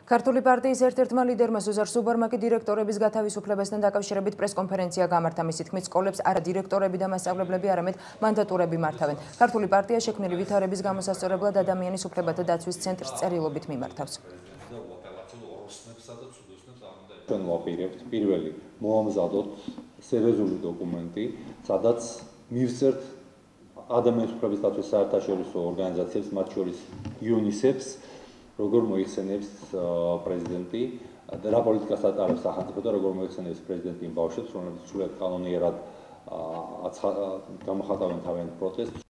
ქართული პარტიის ერთ-ერთმა ლიდერმა ზუზარ სუბარმაკი დირექტორების გათავისუფლებასთან დაკავშირებით პრესკონფერენცია გამართა. მისი თქმით, სკოლებს არა დირექტორები და მასწავლებლები, არამედ მანდატურები მართავენ. ქართული პარტია შექმნილი ვითარების გამოსასწორებლად ადამიანის უფლებათა დაცვის ცენტრს წერილობით მიმართავს. ჩვენ ვაპირებთ პირველი მოამზადოთ სერიოზული დოკუმენტი, სადაც მივწერთ ადამიანის უფლების დაცვის საერთაშორისო ორგანიზაციებს, მათ შორის UNICEF-ს, როგორ მოიხსენებს პრეზიდენტი და რა პოლიტიკას ატარებს სახელმწიფო და როგორ მოიხსენებს პრეზიდენტი იმ ბავშვებს, რომლებიც სრულად კანონიერად გამოხატავენ თავიანთ პროტესტს.